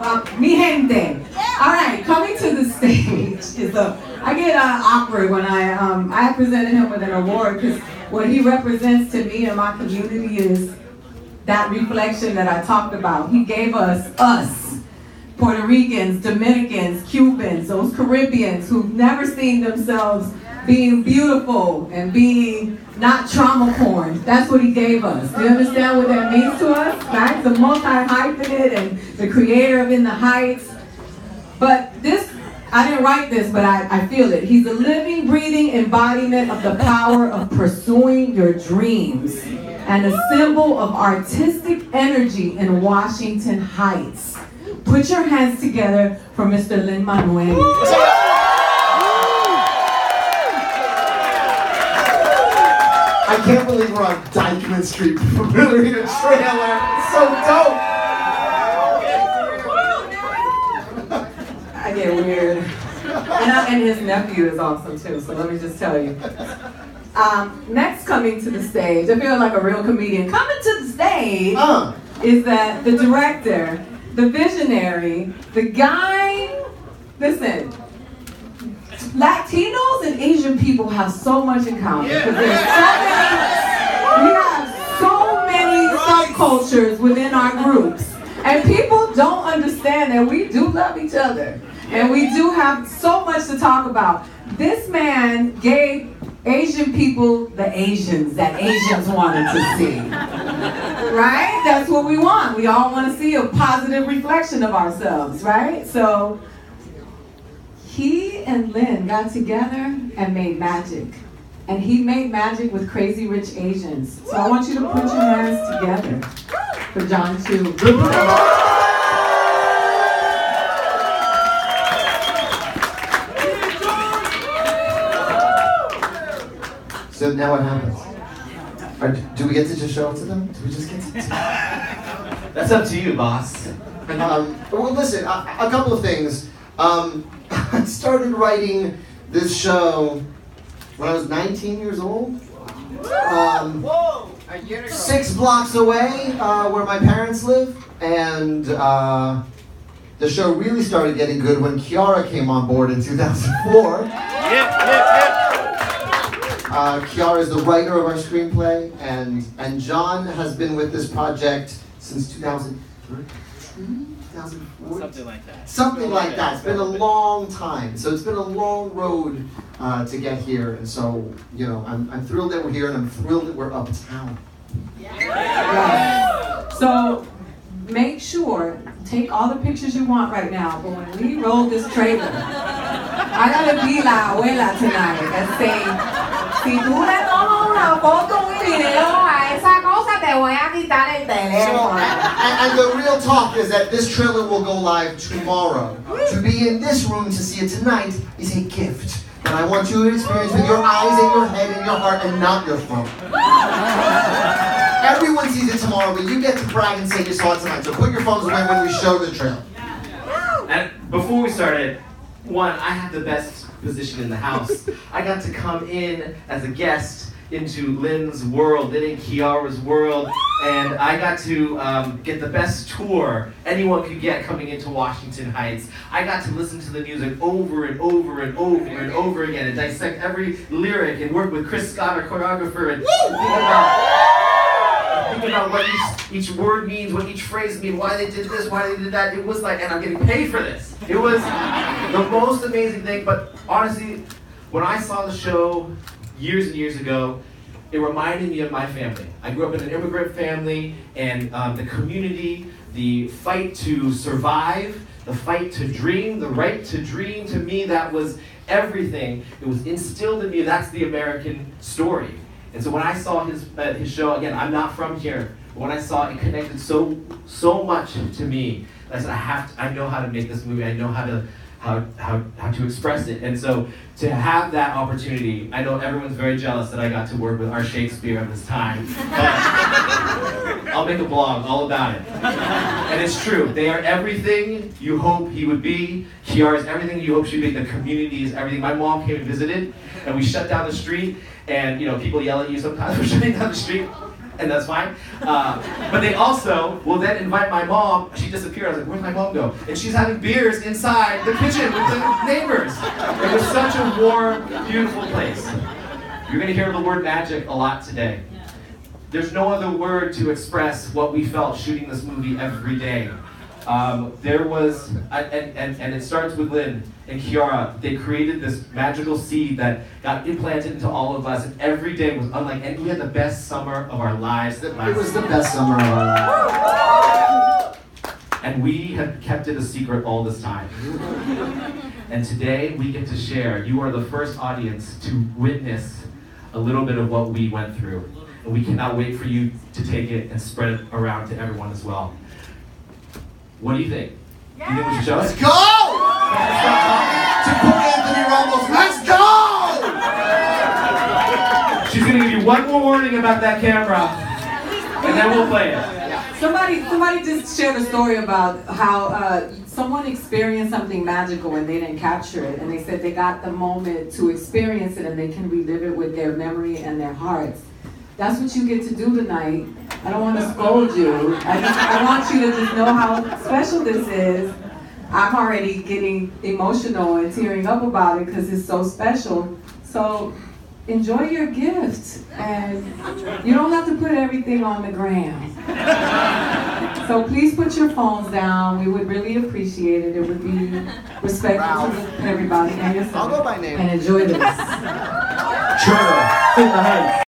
Mi gente. All right, coming to the stage is I get awkward when I presented him with an award because what he represents to me and my community is that reflection that I talked about. He gave us, Puerto Ricans, Dominicans, Cubans, those Caribbeans who've never seen themselves being beautiful and being not trauma-porn. That's what he gave us. Do you understand what that means to us? Right? The multi-hyphenate and the creator of In the Heights. But this, I didn't write this, but I feel it. He's a living, breathing embodiment of the power of pursuing your dreams and a symbol of artistic energy in Washington Heights. Put your hands together for Mr. Lin-Manuel. I can't believe we're on Dykeman Street for Ballerina trailer. It's so dope. I get weird. And his nephew is awesome too, so let me just tell you. Next coming to the stage, I feel like a real comedian. Coming to the stage is that the director, the visionary, the guy, listen, Latinos and Asian people have so much in common because we have so many subcultures within our groups, and people don't understand that we do love each other and we do have so much to talk about. This man gave Asian people the Asians that Asians wanted to see. Right? That's what we want. We all want to see a positive reflection of ourselves, right? So he and Lin got together and made magic. And he made magic with Crazy Rich Asians. So I want you to put your hands together for John 2. So now what happens? Do we get to just show it to them? Do we just get to? That's up to you, boss. Well, listen, a couple of things. I started writing this show when I was 19 years old. 6 blocks away where my parents live. And the show really started getting good when Kiara came on board in 2004. Kiara is the writer of our screenplay, and John has been with this project since 2003? 2004? Something like that. Something like that. It's been a long time. So it's been a long road to get here. And so, you know, I'm thrilled that we're here, and I'm thrilled that we're uptown. Yeah. So make sure, take all the pictures you want right now, but when we roll this trailer, I gotta be la abuela tonight and say, si tú le tomas una foto, un video a esa cosa, te voy a quitar el teléfono. And the real talk is that this trailer will go live tomorrow. To be in this room to see it tonight is a gift that I want you to experience with your eyes and your head and your heart and not your phone. Everyone sees it tomorrow, but you get to brag and say you saw it tonight. So put your phones away when we show the trailer. And before we started, one, I had the best position in the house. I got to come in as a guest into Lin's world, Lin and Kiara's world, and I got to get the best tour anyone could get coming into Washington Heights. I got to listen to the music over and over and over and over again and dissect every lyric and work with Chris Scott, our choreographer, and think about what each word means, what each phrase means, why they did this, why they did that. It was like, and I'm getting paid for this. It was the most amazing thing, but honestly, when I saw the show years and years ago, it reminded me of my family. I grew up in an immigrant family, and the community, the fight to survive, the fight to dream, the right to dream, to me, that was everything. It was instilled in me. That's the American story. And so when I saw his show, again, I'm not from here, but when I saw it connected so much to me, I said, I know how to make this movie. I know how to express it. And so to have that opportunity, I know everyone's very jealous that I got to work with our Shakespeare at this time. But I'll make a blog all about it. And it's true. They are everything you hope he would be. Kiara is everything you hope she'd be. The community is everything. My mom came and visited, and we shut down the street. And you know, people yell at you sometimes for shutting down the street. and that's fine. But they also will then invite my mom. She disappeared. I was like, where'd my mom go? And she's having beers inside the kitchen with the neighbors. It was such a warm, beautiful place. You're gonna hear the word magic a lot today. There's no other word to express what we felt shooting this movie every day. There was, and it starts with Lin and Kiara. They created this magical seed that got implanted into all of us, and every day was unlike, and we had the best summer of our lives. It was the best summer of our lives. And we have kept it a secret all this time. And today we get to share. You are the first audience to witness a little bit of what we went through. And we cannot wait for you to take it and spread it around to everyone as well. What do you think? You think we should show it? Let's go! To quote Anthony Ramos, let's go! She's gonna give you one more warning about that camera, and then we'll play it. Somebody just shared a story about how someone experienced something magical and they didn't capture it, and they said they got the moment to experience it and they can relive it with their memory and their hearts. That's what you get to do tonight. I don't want to scold you. I want you to just know how special this is. I'm already getting emotional and tearing up about it because it's so special. So enjoy your gift, and you don't have to put everything on the gram. So please put your phones down. We would really appreciate it. It would be respectful to everybody and yourself. I'll go by name. And enjoy this. Sure. In the head.